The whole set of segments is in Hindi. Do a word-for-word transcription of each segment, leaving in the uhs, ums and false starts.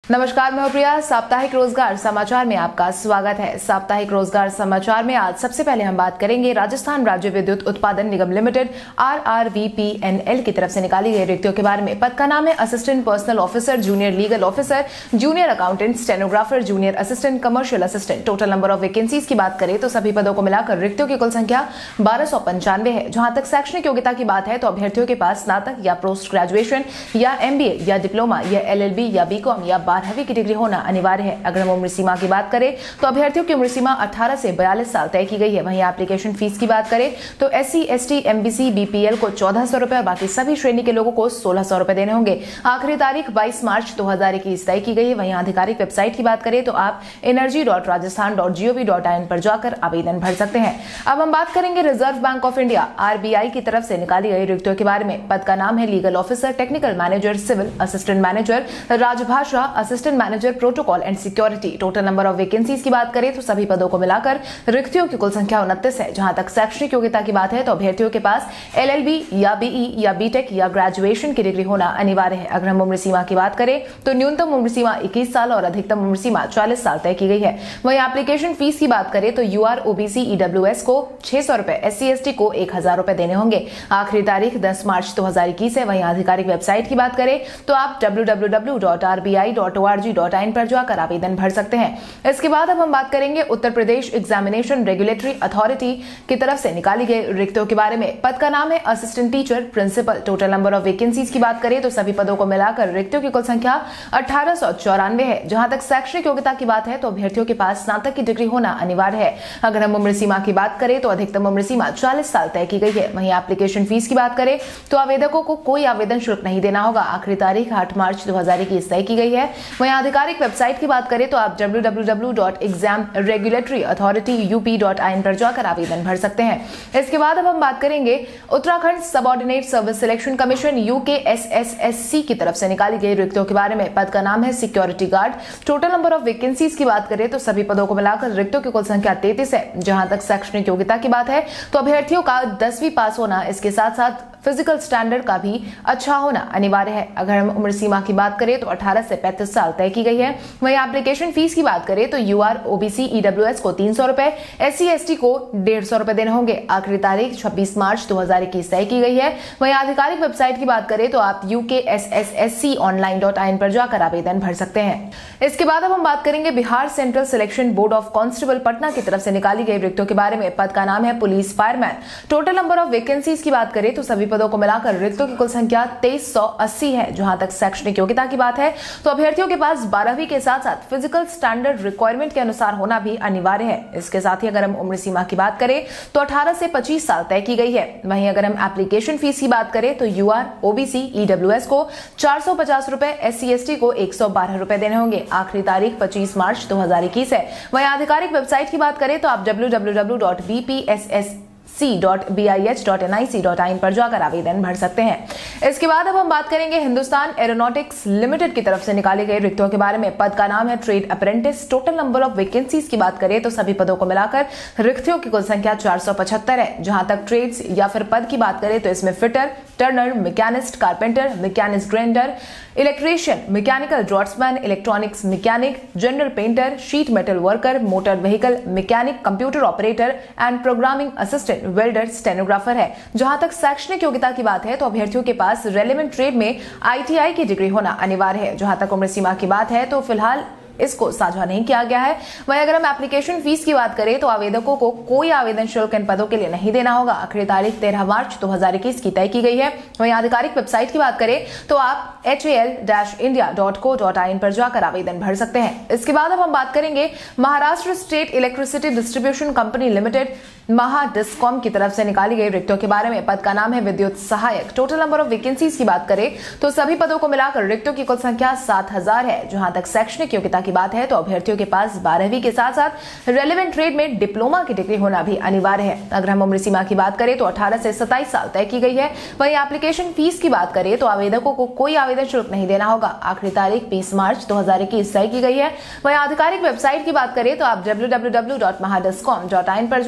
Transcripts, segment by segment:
नमस्कार, मैं प्रिया। साप्ताहिक रोजगार समाचार में आपका स्वागत है। साप्ताहिक रोजगार समाचार में आज सबसे पहले हम बात करेंगे राजस्थान राज्य विद्युत उत्पादन निगम limited R R V P N L की तरफ से निकाली गई रिक्तियों के बारे में। पद का नाम है assistant personnel officer, junior legal officer, junior accountant, stenographer, junior assistant, commercial assistant. Total number of vacancies की बात करें तो सभी पदों को मिलाकर रिक्तियों की कुल संख्या बारह सौ पंचानवे है। जहां तक शैक्षणिक योग्यता की बात है तो अभ्यर्थियों के पास स्नातक या पोस्ट ग्रेजुएशन या एम बी ए या डिप्लोमा या एल एल बी या बी कॉम या बारहवीं की डिग्री होना अनिवार्य है। अगर हम उम्र सीमा की बात करें तो अभ्यर्थियों की उम्र सीमा अठारह से बयालीस साल तय की गई है। वहीं एप्लीकेशन फीस की बात करें तो S C, S T, M B C, B P L को चौदह सौ रुपए और बाकी सभी श्रेणी के लोगों को सोलह सौ रुपए देने होंगे। आखिरी तारीख बाईस मार्च दो हजार इक्कीस तय की गई है। वहीं आधिकारिक वेबसाइट की बात करें तो आप energy dot Rajasthan dot G O V dot I N पर जाकर आवेदन भर सकते हैं। अब हम बात करेंगे Reserve Bank of India R B I की तरफ से निकाली गई रिक्तियों के बारे में। पद का नाम है legal officer, technical manager, civil assistant manager, Rajbhasha assistant manager, protocol and security. Total number of vacancies की बात करें तो सभी पदों को मिलाकर रिक्तियों की कुल संख्या उनतीस है। जहां तक शैक्षणिक योग्यता की बात है तो अभ्यर्थियों के पास एल एल बी या बी ई या बी टेक या ग्रेजुएशन की डिग्री होना अनिवार्य है। अगर हम उम्र सीमा की बात करें तो न्यूनतम उम्र सीमा इक्कीस साल और अधिकतम उम्र सीमा चालीस साल तय की गई है। वहीं एप्लीकेशन फीस की बात करें तो U R, O B C, E W S को छह सौ रुपए, एस सी एस टी को एक हजार रुपए देने होंगे। आखिरी तारीख दस मार्च दो हजार इक्कीस है। वहीं आधिकारिक वेबसाइट की बात करें तो आप W W W dot R B I dot O R G dot I N पर जाकर आवेदन भर सकते हैं। इसके बाद अब हम बात करेंगे Uttar Pradesh examination regulatory authority की तरफ से निकाली गई रिक्तियों के बारे में। पद का नाम है assistant teacher, principal. Total number of vacancies की बात करें तो सभी पदों को मिलाकर रिक्तियों की कुल संख्या अठारह सौ चौरानवे है। जहां तक शैक्षणिक योग्यता की बात है तो अभ्यर्थियों के पास स्नातक की डिग्री होना अनिवार्य है। अगर हम उम्र सीमा की बात करें तो अधिकतम उम्र सीमा चालीस साल तय की गई है। वहीं एप्लीकेशन फीस की बात करें तो आवेदकों को कोई आवेदन शुल्क नहीं देना होगा। आखिरी तारीख आठ मार्च दो हजार इक्कीस तय की गई है। वहीं आधिकारिक वेबसाइट की बात करें तो आप W W W dot exam regulatory authority U P dot I N पर जाकर आवेदन भर सकते हैं। इसके बाद अब हम बात करेंगे Uttarakhand subordinate service selection commission U K S S S C की तरफ से निकाली गई रिक्तियों के बारे में। पद का नाम है security guard. Total number of vacancies की बात करें तो सभी पदों को मिलाकर रिक्तियों की कुल संख्या तैंतीस है। जहां तक शैक्षणिक योग्यता की बात है तो अभ्यर्थियों का दसवीं पास होना, इसके साथ साथ फिजिकल स्टैंडर्ड का भी अच्छा होना अनिवार्य है। अगर हम उम्र सीमा की बात करें तो अठारह से पैंतीस साल तय की गई है। वहीं एप्लीकेशन फीस की बात करें तो U R, O B C, E W S को तीन सौ रुपए, एस सी एस टी को डेढ़ सौ रुपए देने होंगे। आखिरी तारीख छब्बीस मार्च दो हजार इक्कीस तय की गई है। वहीं आधिकारिक वेबसाइट की बात करें तो आप U K S S S C online dot I N पर जाकर आवेदन भर सकते हैं। इसके बाद अब हम बात करेंगे Bihar central selection board of constable Patna की तरफ से निकाली गई रिक्तियों के बारे में। पद का नाम है police fireman. Total number of vacancies की बात करें तो सभी पदों को मिलाकर रिक्तियों की कुल संख्या तेईस सौ अस्सी है। जहां तक शैक्षणिक योग्यता की बात है तो अभ्यर्थियों के पास बारहवीं के साथ साथ फिजिकल स्टैंडर्ड रिक्वायरमेंट के अनुसार होना भी अनिवार्य है। इसके साथ ही अगर हम उम्र सीमा की बात करें तो अठारह से पच्चीस साल तय की गई है। वहीं अगर हम एप्लीकेशन फीस की बात करें तो U R, O B C, E W S को चार सौ पचास रुपए, एस सी एस टी को एक सौ बारह रुपए देने होंगे। आखिरी तारीख पच्चीस मार्च दो हजार इक्कीस है। वहीं आधिकारिक वेबसाइट की बात करें तो आप W W W dot B P S S C dot B I H dot N I C dot I N पर जाकर आवेदन भर सकते हैं। इसके बाद अब हम बात करेंगे हिंदुस्तान एरोनॉटिक्स लिमिटेड की तरफ से निकाली गई रिक्तियों के बारे में। पद का नाम है trade apprentice. Total number of vacancies की बात करें तो सभी पदों को मिलाकर रिक्तियों की कुल संख्या चार सौ पचहत्तर है। जहां तक ट्रेड्स या फिर पद की बात करें तो इसमें fitter, turner, machinist, carpenter, machinist grinder, electrician, mechanical draughtsman, electronics mechanic, general painter, sheet metal worker, motor vehicle mechanic, computer operator and programming assistant, welder, stenographer है। जहां तक शैक्षणिक योग्यता की बात है तो अभ्यर्थियों के पास रेलेवेंट ट्रेड में आई टी आई की डिग्री होना अनिवार्य है। जहां तक उम्र सीमा की बात है तो फिलहाल इसको साझा नहीं किया गया है। वहीं अगर हम एप्लीकेशन फीस की बात करें तो आवेदकों को कोई आवेदन शुल्क इन पदों के लिए नहीं देना होगा। आखिरी तारीख तेरह मार्च दो हजार इक्कीस की तय की गई है। वहीं आधिकारिक वेबसाइट की बात करें तो आप H A L dash India dot co dot I N पर जाकर आवेदन भर सकते हैं। इसके बाद अब हम बात करेंगे Maharashtra state electricity distribution company limited Maha discom की तरफ से निकाली गई रिक्तियों के बारे में। पद का नाम है विद्युत सहायक। टोटल नंबर ऑफ वैकेंसीज की बात करें तो सभी पदों को मिलाकर रिक्तियों की कुल संख्या सात हजार है। जहां तक शैक्षणिक योग्यता की बात है तो अभ्यर्थियों के पास बारहवीं के साथ साथ रेलेवेंट ट्रेड में डिप्लोमा की डिग्री होना भी अनिवार्य है। अगर हम उम्र सीमा की बात करें तो अठारह से सत्ताईस साल तय की गई है। वहीं एप्लीकेशन फीस की बात करें तो आवेदकों को कोई आवेदन शुल्क नहीं देना होगा। आखिरी तारीख बीस मार्च दो हजार इक्कीस तय की गई है। वहीं आधिकारिक वेबसाइट की बात करें तो आप W W W dot Mahadiscom dot I N पर जाकर आवेदन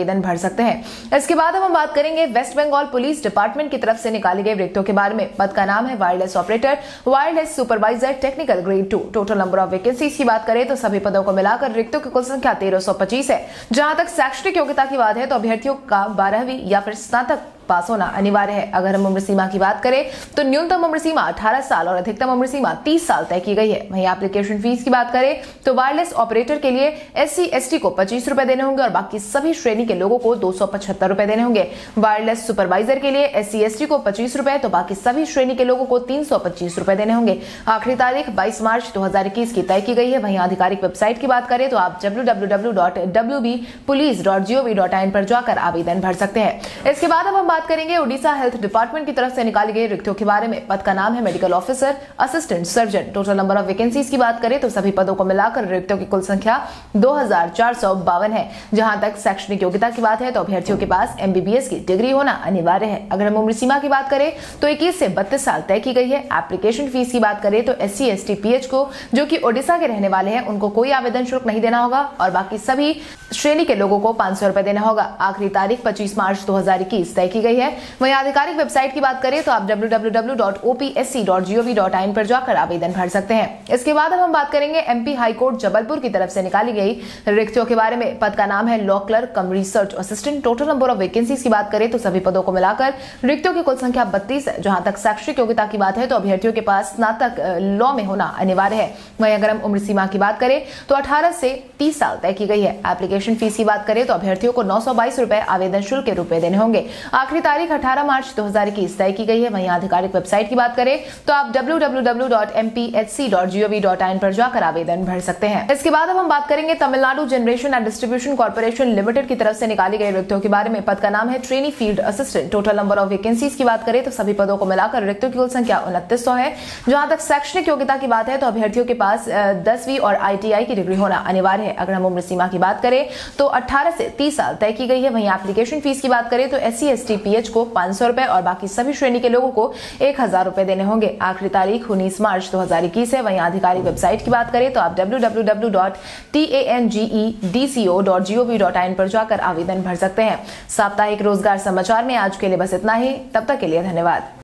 आवेदन भर सकते हैं। इसके बाद अब हम बात करेंगे वेस्ट बंगाल पुलिस डिपार्टमेंट की तरफ से निकाली गई रिक्तों के बारे में। पद का नाम है wireless operator, wireless supervisor, technical grade two. Total number of vacancies की बात करें तो सभी पदों को मिलाकर रिक्तों की कुल संख्या तेरह सौ पच्चीस है। जहां तक शैक्षणिक योग्यता की बात है तो अभ्यर्थियों का बारहवीं या फिर स्नातक पास होना अनिवार्य है। अगर हम उम्र सीमा की बात करें तो न्यूनतम उम्र सीमा अठारह साल और अधिकतम उम्र सीमा तीस साल तय की गई है। वहीं एप्लीकेशन फीस की बात करें तो वायरलेस ऑपरेटर के लिए एससी एसटी को पच्चीस रुपए देने होंगे और बाकी सभी श्रेणी के लोगों को दो सौ पचहत्तर रुपए देने होंगे। वायरलेस सुपरवाइजर के लिए एससी एसटी को पच्चीस रुपए तो बाकी सभी श्रेणी के लोगों को तीन सौ पच्चीस रुपए देने होंगे। आखिरी तारीख बाईस मार्च दो हजार इक्कीस की तय की गई है। वहीं आधिकारिक वेबसाइट की बात करें तो आप W W W dot W B police dot G O V dot in पर जाकर आवेदन भर सकते हैं। इसके बाद अब हम बात करेंगे उड़ीसा हेल्थ डिपार्टमेंट की तरफ से निकाली गई रिक्तियों के बारे में। पद का नाम है medical officer, assistant surgeon. Total number of vacancies की बात करें तो सभी पदों को मिलाकर रिक्तियों की कुल संख्या दो हजार चार सौ बावन है। जहां तक शैक्षणिक योग्यता की बात है तो अभ्यर्थियों के पास एमबीबीएस की डिग्री होना अनिवार्य है। अगर हम उम्र सीमा की बात करें तो इक्कीस से बत्तीस साल तय की गई है। एप्लीकेशन फीस की बात करें तो S C S T PH को जो कि ओडिशा के रहने वाले हैं उनको कोई आवेदन शुल्क नहीं देना होगा और बाकी सभी श्रेणी के लोगों को पांच सौ रुपए देना होगा। आखिरी तारीख पच्चीस मार्च दो हजार इक्कीस तय की गई है। वहीं आधिकारिक वेबसाइट की बात करें तो आप W W W dot O P S C dot G O V dot in पर जाकर आवेदन भर सकते हैं। इसके बाद अब हम बात करेंगे एमपी हाईकोर्ट जबलपुर की तरफ से निकाली गई रिक्तियों के बारे में। पद का नाम है law clerk cum research assistant. Total number of vacancies की बात करें तो सभी पदों को मिलाकर रिक्तियों की कुल संख्या बत्तीस है। जहां तक शैक्षणिक योग्यता की बात है तो अभ्यर्थियों के पास स्नातक लॉ में होना अनिवार्य है। वहीं अगर हम उम्र सीमा की बात करें तो अठारह से तीस साल तय की गई है। एप्लीकेशन फीस की बात करें तो अभ्यर्थियों को नौ सौ बाईस रुपए आवेदन शुल्क के रूप में देने होंगे। आखिरी तारीख अठारह मार्च दो हजार इक्कीस तय की गई है। वहीं आधिकारिक वेबसाइट की बात करें तो आप W W W dot M P H C dot G O V dot in पर जाकर आवेदन भर सकते हैं। इसके बाद अब हम बात करेंगे Tamil Nadu generation and distribution corporation limited की तरफ से निकाली गई रिक्तियों के बारे में। पद का नाम है trainee field assistant. Total number of vacancies की बात करें तो सभी पदों को मिलाकर रिक्तियों की कुल संख्या उनतीस सौ है। जहां तक शैक्षणिक योग्यता की बात है तो अभ्यर्थियों के पास दसवीं और आई टी आई की डिग्री होना अनिवार्य है। अगर हम उम्र सीमा की बात करें तो अठारह से तीस साल तय की गई है। वहीं एप्लीकेशन फीस की बात करें तो S C S T PH को पांच सौ रुपए और बाकी सभी श्रेणी के लोगों को एक हजार रुपए देने होंगे। आखिरी तारीख उन्नीस मार्च दो हजार इक्कीस है। वहीं आधिकारिक वेबसाइट की बात करें तो आप W W W dot T A N G E D C O dot G O V dot in पर जाकर आवेदन भर सकते हैं। साप्ताहिक रोजगार समाचार में आज के लिए बस इतना ही। तब तक के लिए धन्यवाद।